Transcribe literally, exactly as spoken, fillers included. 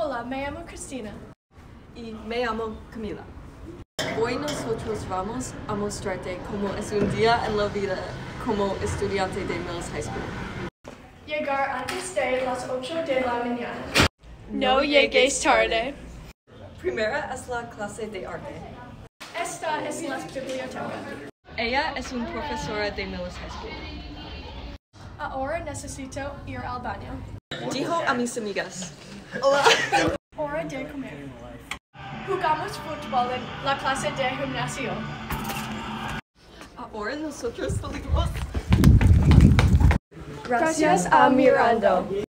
Hola, me llamo Cristina. Y me llamo Camila. Hoy nosotros vamos a mostrarte cómo es un día en la vida como estudiante de Millis High School. Llegar antes de las ocho de la mañana. No llegues tarde. Primera es la clase de arte. Esta es la biblioteca. Ella es una profesora de Millis High School. Ahora necesito ir al baño. Dijo a mis amigas. Hola. Hora de comer. Jugamos fútbol en la clase de gimnasio. Ahora nosotros salimos. Gracias a Miranda.